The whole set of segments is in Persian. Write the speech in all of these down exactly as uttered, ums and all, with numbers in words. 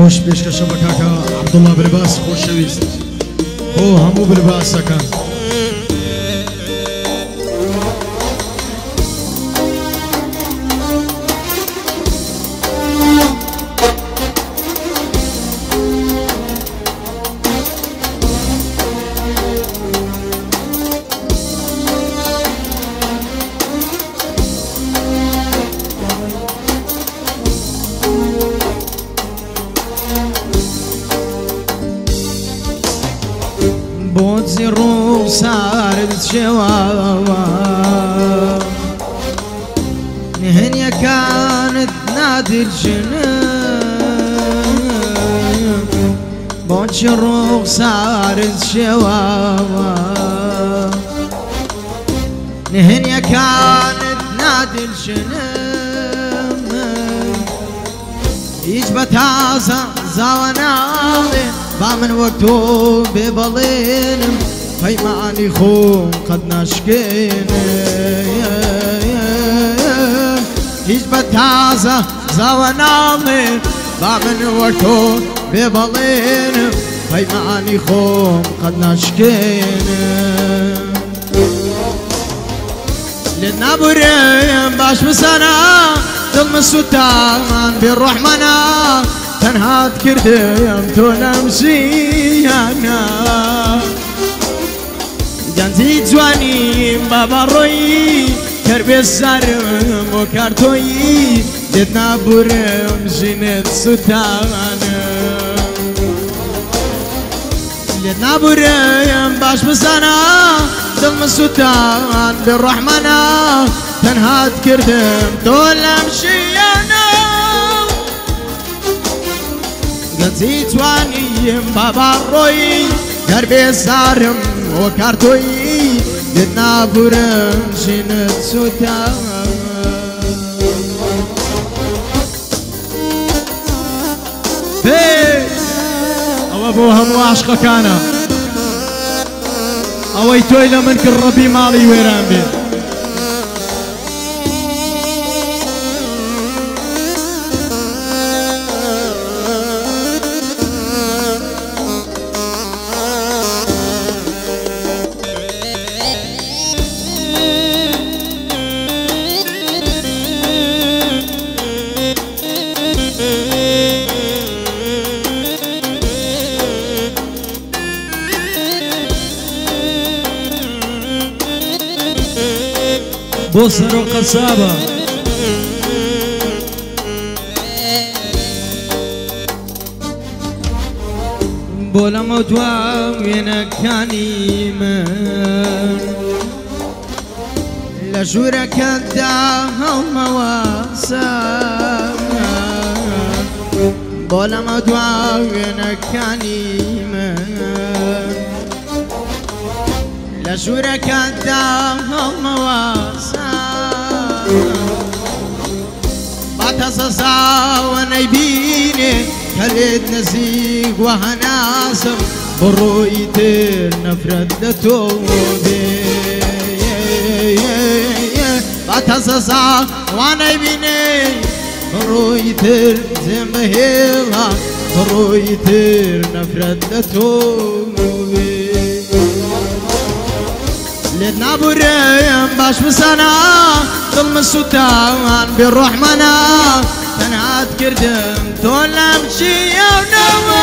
خوش پیشکش بە کاکە عەبدوڵڵا برباس خۆشەویست بۆ هەموو برباسەکان. بۆچی ڕووسارت شێواوە نهێنیەکانت نادرژنە بۆچی ڕووسارت شێواوە نهێنیەکانت نادرژنە هیچ بە تازە زاوە ناڵێ با من وەک تۆ بێ بەڵێنم پەیمانی خۆم قەت ناشکێنێ هیچ بە تازە زاوە ناڵێ با من وەک تۆ بێ بەڵێنم پەیمانی خۆم قەت ناشکێنێ لێت نابورێم باش بزانە دڵمە سوتان بێ ڕۆحمەنە تەنهات کردم تۆ لەم ژیانە گەنجی جوانیم بە بەڕۆیی کەربێ زارم بۆ کارتۆیی لێت نابورم ژینت سوتانە لێت نابورم باش بزانە دڵمە سوتان بێ ڕۆحمەنە تەنهات کردم تۆ لەم ژیانە گەنجی جوانیم بە بەڕۆیی کەربێ زارم بۆ کارتۆیی لێت نابورم ژینت سوتانە ئەوە بۆ هەموو عاشقەکانە ئەوەی تۆی لە من کرد ڕەبی ماڵی وێران بێت. بۆ سەر و قەسابە بۆ لەمە دوا وێنەکانی من لە ژوورەکەتدا هەڵمەواسە بۆ لەمە دوا وێنەکانی من لە ژوورەکەتدا هەڵمەواسە باتە سەزاوە نەیبینێ کە لێت نزیک وە هەناسم بۆ ڕۆی تر نەفرەت لە تۆ بێ باتە سەزاوە نەیبینێ بۆ ڕۆی تر زێم بەهێڵا بۆ ڕۆی تر نەفرەت لە تۆ بێ لێت نابورێم باش بزانە دڵمە سوتان بێ ڕۆحمەنە تەنهات کردم تۆ لەم ژیانەوە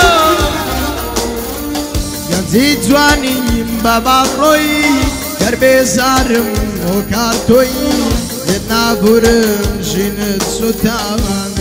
گەنجی جوانیم بە بەڕۆیی کەربێ زارم بۆ کارتۆیی لێت نابورم ژینت سوتان